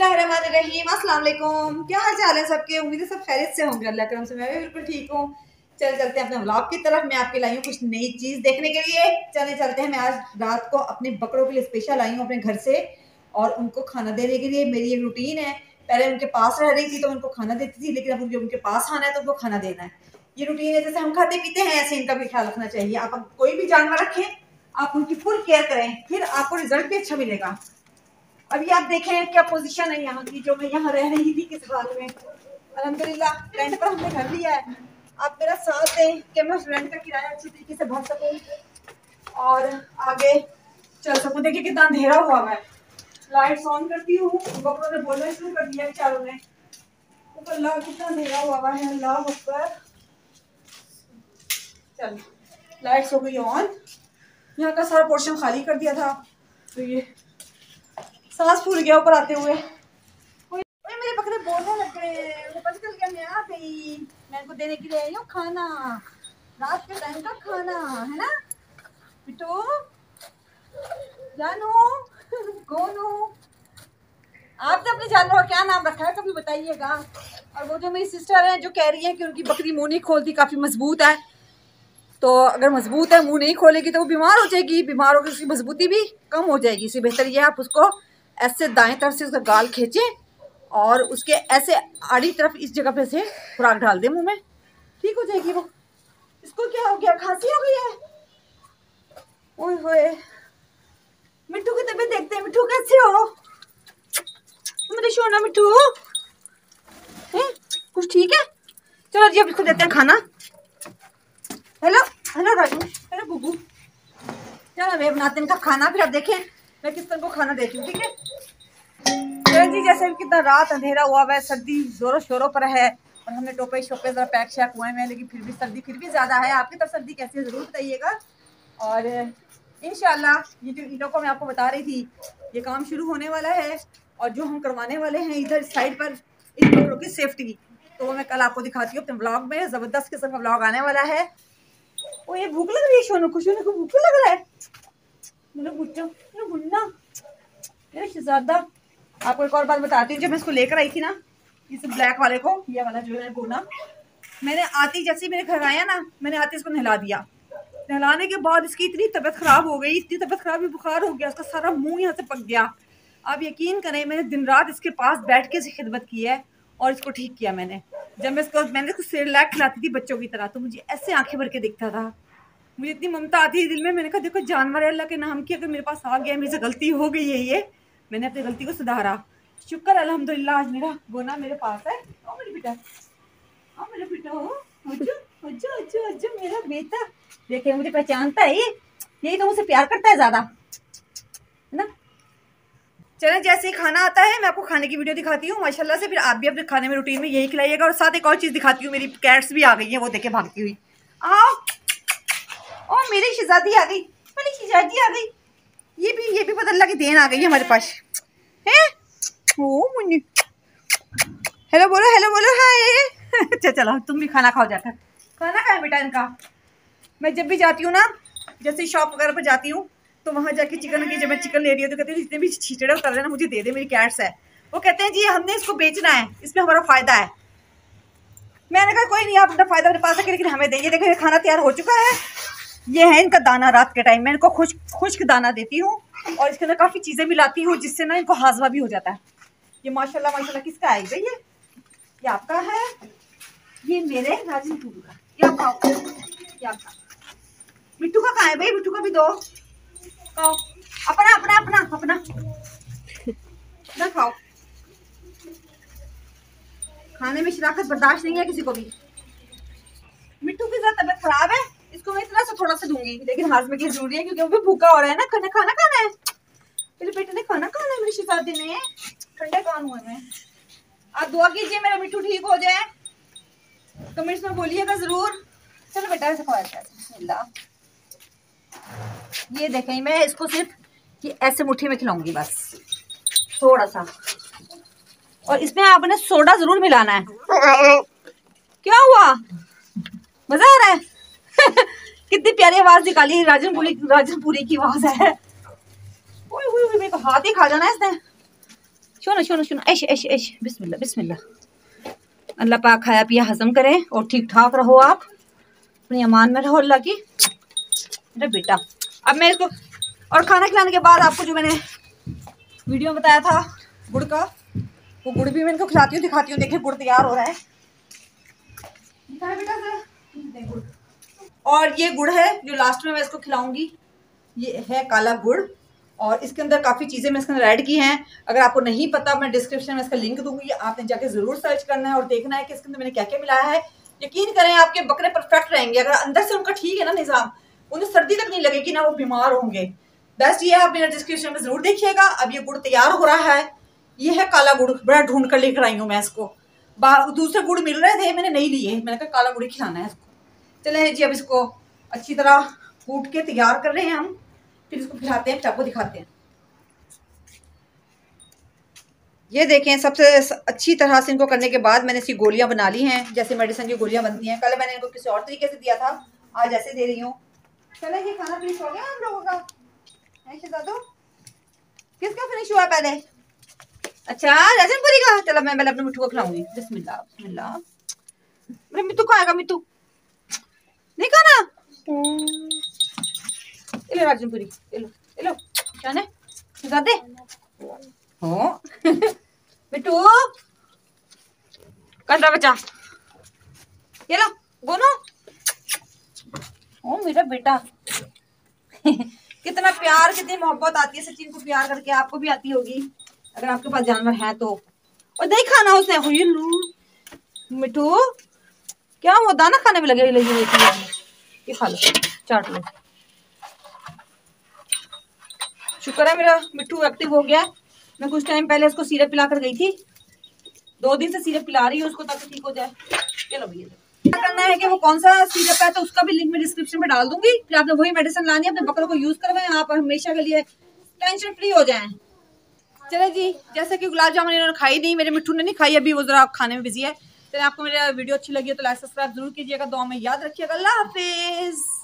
बिस्मिल्लाहिर्रहमानिर्रहीम। अस्सलाम वालेकुम। क्या हाल चाल है सबके? उम्मीद है सब खैरियत से होंगे। अल्लाह करम से मैं भी बिल्कुल ठीक हूँ। चलते हैं अपने व्लॉग की तरफ। मैं आपके लाई हूँ कुछ नई चीज देखने के लिए। चलते हैं। मैं आज रात को अपने बकरों के लिए स्पेशल आई हूँ अपने घर से और उनको खाना देने के लिए। मेरी एक रूटीन है। पहले उनके पास रह रही थी तो उनको खाना देती थी, लेकिन अब मुझे उनके पास आना है तो उनको खाना देना है। ये रूटीन है, जैसे हम खाते पीते हैं ऐसे इनका भी ख्याल रखना चाहिए। आप कोई भी जानवर रखें, आप उनकी फुल केयर करें, फिर आपको रिजल्ट भी अच्छा मिलेगा। अभी आप देखें क्या पोजीशन है यहाँ की। जो मैं यहाँ रह रही थी किस हाल में, अल्हम्दुलिल्लाह रेंट पर हमने घर लिया है। आप मेरा साथ दें कि मैं उस रेंट का किराया अच्छी तरीके से भर सकूं और आगे चल सकूं। देखिए कितना अंधेरा हुआ है। लाइट्स ऑन करती हूँ, बकरों ने बोलना शुरू कर दिया बेचारों ने। अल्लाह कितना अंधेरा हुआ है। अल्लाह अकबर। चल लाइट्स हो गई ऑन। यहाँ का सारा पोर्शन खाली कर दिया था तो ये सांस फूल गया ऊपर आते हुए। मेरे बकरे बोलने लग गए, मुझे पता चल गया मैं आ गई। मैं इनको देने के लिए आई हूँ खाना, रात के टाइम का खाना है ना। बिट्टू जानू गोनू, आपने अपने जानवर का क्या नाम रखा है कभी बताइएगा। और वो जो मेरी सिस्टर है जो कह रही है कि उनकी बकरी मुंह नहीं खोलती, काफी मजबूत है, तो अगर मजबूत है मुंह नहीं खोलेगी तो वो बीमार हो जाएगी। बीमार होकर उसकी मजबूती भी कम हो जाएगी। इससे बेहतर ये है आप उसको ऐसे दाएं तरफ से उसका गाल खींचे और उसके ऐसे आड़ी तरफ इस जगह पे से खुराक डाल दे मुंह में, ठीक हो जाएगी वो। इसको क्या हो गया, खांसी हो गई है? ओए होए, मिट्टू की तबीयत देखते हैं। मिट्टू कैसे हो? मेरे सोना मिट्टू कुछ ठीक है? चलो जी अब इसको देते हैं खाना। Hello hello Raju, hello Bubu. चलो मैं बनाते हैं इनका खाना, फिर आप देखें मैं किस तरह को खाना देती हूँ, ठीक है? जी जैसे कितना रात अंधेरा हुआ है, सर्दी जोरों शोरों पर है और हमने टोपे शोपे जरा पैक शैक हुए हैं, लेकिन फिर भी सर्दी फिर भी ज्यादा है। आपकी तरफ सर्दी कैसी है जरूर बताइएगा। और इंशाल्लाह ये जो ईंटों को मैं आपको बता रही थी ये काम शुरू होने वाला है और जो हम करवाने वाले हैं इधर साइड पर इन बकरों की सेफ्टी, तो वो मैं कल आपको दिखाती हूँ अपने ब्लॉग में। जबरदस्त किस्म का ब्लॉग आने वाला है। वो ये भूख लग रही है सोनू को, सोनू को भूख लग रहा है। मेरा शहजादा। आपको एक और बात बताती हूँ, जब मैं इसको लेकर आई थी ना इस ब्लैक वाले को, ये वाला जो है गोना, मैंने आती जैसे मेरे घर आया ना, मैंने आते इसको नहला दिया। नहलाने के बाद इसकी इतनी तबीयत खराब हो गई, इतनी तबीयत खराब, बुखार हो गया, उसका सारा मुंह यहाँ से पक गया। आप यकीन करें मैंने दिन रात इसके पास बैठ के खिदमत की है और इसको ठीक किया मैंने। जब मैंने इसको सेरेलैक खिलाती थी बच्चों की तरह, तो मुझे ऐसे आंखें भर के दिखता था। मुझे इतनी ममता आती है दिल में। मैंने कहा देखो जानवर है अल्लाह के नाम की, अगर मेरे पास आ गया, मेरे से गलती हो गई है, ये मैंने अपनी गलती को सुधारा। शुक्र अल्हम्दुलिल्लाह आज मेरा गोना मेरे पास है। ओ मेरे बेटा, ओ मेरा बेटा, हो मेरा बेटा। देखे मुझे पहचानता है ये, यही तो मुझसे प्यार करता है ज्यादा, है ना। चलें जैसे ही खाना आता है मैं आपको खाने की वीडियो दिखाती हूँ माशाल्लाह से। फिर आप भी अपने खाने में रूटीन में यही खिलाइएगा। और साथ एक और चीज दिखाती हूँ, मेरी कैट्स भी आ गई हैं, वो देखे भागती हुई। आओ, ओ मेरी शहजादी आ गई, मेरी शहजादी आ गई। ये भी पता अल्लाह की देन आ गई है हमारे पास है। ओ मुन्नी, हेलो बोलो हाय। अच्छा चलो तुम भी खाना खाओ जाकर। खाना खाए बेटा इनका। मैं जब भी जाती हूँ ना, जैसे शॉप वगैरह पर जाती हूँ, तो वहां जाके चिकन की जब मैं चिकन ले रही हूँ तो कहते हैं जितने भी छींचड़े उतर रहे ना मुझे दे दे, मेरी कैट्स है। वो कहते हैं जी हमने इसको बेचना है, इसमें हमारा फायदा है। मैंने कहा कोई नहीं, आप अपना फायदा अपने पास रखें लेकिन हमें देंगे। देखो ये खाना तैयार हो चुका है। ये है इनका दाना। रात के टाइम मैं इनको खुश्क दाना देती हूँ और इसके अंदर काफी चीजें मिलाती हूँ जिससे ना इनको हाजमा भी हो जाता है। ये माशाल्लाह माशाल्लाह किसका है भैया? ये आपका है, ये मेरे राजन का। ये आप खाओ, ये आप खाओ। मिट्टू का कहाँ है भाई? मिट्टू का भी दो। खाओ अपना अपना अपना अपना ना खाओ। खाने में शराकत बर्दाश्त नहीं है किसी को भी। मिट्टू की ज्यादा तबीयत खराब है, इसको मैं इतना सा थोड़ा सा दूंगी, लेकिन हाजमे की जरूरी है क्योंकि वो भी भूखा हो रहा है ना। खाना खाना है, मेरे बेटे ने खाना खाना है, मेरी शहजादी ने। ठंडे कान हुए में आप दुआ कीजिए मेरा मिट्टू ठीक हो जाए, कमेंट्स में बोलिएगा जरूर। चलो बेटा ऐसे खाओ, बिस्मिल्लाह। ये देखें मैं इसको सिर्फ ये ऐसे मुट्ठी में खिलाऊंगी बस थोड़ा सा, और इसमें आपने सोडा जरूर मिलाना है। क्या हुआ, मजा आ रहा है? कितनी प्यारी आवाज निकाली, राजनपुरी की आवाज है। मेरे को हाथ ही खा जाना है इसने। सुनो सुनो सुनो, ऐश ऐश ऐश, बिस्मिल्लाह बिस्मिल्लाह। अल्लाह पाक खाया पिया हजम करे और ठीक ठाक रहो, आप अपनी अमान में रहो अल्लाह की। मेरा बेटा, अब मैं इसको और खाना खिलाने के बाद आपको जो मैंने वीडियो में बताया था गुड़ का, वो गुड़ भी मैं इनको खिलाती हूँ, दिखाती हूँ। देखिए गुड़ तैयार हो रहा है, बेटा गुड़। और ये गुड़ है जो लास्ट में मैं इसको खिलाऊंगी, ये है काला गुड़। और इसके अंदर काफ़ी चीज़ें मैं इसके अंदर ऐड की हैं। अगर आपको नहीं पता, मैं डिस्क्रिप्शन में इसका लिंक दूंगी, आपने जाके ज़रूर सर्च करना है और देखना है कि इसके अंदर मैंने क्या क्या मिलाया है। यकीन करें आपके बकरे परफेक्ट रहेंगे अगर अंदर से उनका ठीक है ना निज़ाम, उन्हें सर्दी तक नहीं लगेगी ना वो बीमार होंगे। बेस्ट ये है, आप मेरा डिस्क्रिप्शन में ज़रूर देखिएगा। अब ये गुड़ तैयार हो रहा है, ये है काला गुड़, बड़ा ढूंढ कर लेकर आई हूँ मैं इसको। दूसरे गुड़ मिल रहे थे, मैंने नहीं लिए, मैंने कहा काला गुड़ ही खिलाना है इसको। चले जी, अब इसको अच्छी तरह कूट के तैयार कर रहे हैं हम, फिर इसको खिलाते हैं, फिर आपको दिखाते हैं। ये देखें, सबसे अच्छी तरह से इनको करने के बाद मैंने इसकी गोलियां बना ली हैं, जैसे मेडिसिन की गोलियां बनती हैं। कल मैंने इनको किसी और तरीके से दिया था, आज ऐसे दे रही हूँ। चले ये खाना फिनिश हो गया हम लोगों का, शहजादो किसका फिनिश हुआ पहले? अच्छा राजनपुरी का। चलो मैं पहले अपने मिट्टू को खिलाऊंगी। बिस्मिल्लाह बिस्मिल्लाह। मेरे मिट्टू को आएगा, मिट्टू नहीं खाना। इलो राजनपुरी, इलो इलो जाने शहजादे हो। मिट्टू कंधा बचा, ये लो गोनू। ओ मेरा बेटा कितना प्यार, कितनी मोहब्बत आती है सचिन को प्यार करके, आपको भी आती होगी अगर आपके पास जानवर है तो। और नहीं खाना उसने, मिट्टू क्या वो दाना खाने में लगे लगी, ये खा लो, चाट लो। शुक्र है मेरा मिट्टू एक्टिव हो गया। मैं कुछ टाइम पहले उसको सीरप पिला कर गई थी, 2 दिन से सीरप पिला रही हूँ उसको ताकि ठीक हो जाए। चलो भैया क्या करना है कि वो कौन सा सीरप है तो उसका भी लिंक मैं डिस्क्रिप्शन में डाल दूंगी, फिर आपने वही मेडिसिन लानी है, अपने बकरों को यूज करवाएं, आप हमेशा के लिए टेंशन फ्री हो जाएं। चले जी, जैसे कि गुलाब जामुन इन्होंने खाई नहीं, मेरे मिट्टू ने नहीं खाई अभी, वो जरा खाने में बिजी है। चले, आपको मेरा वीडियो अच्छी लगी है तो लाइक सब्सक्राइब जरूर कीजिएगा, दुआ में याद रखिएगा। अल्लाह हाफिज।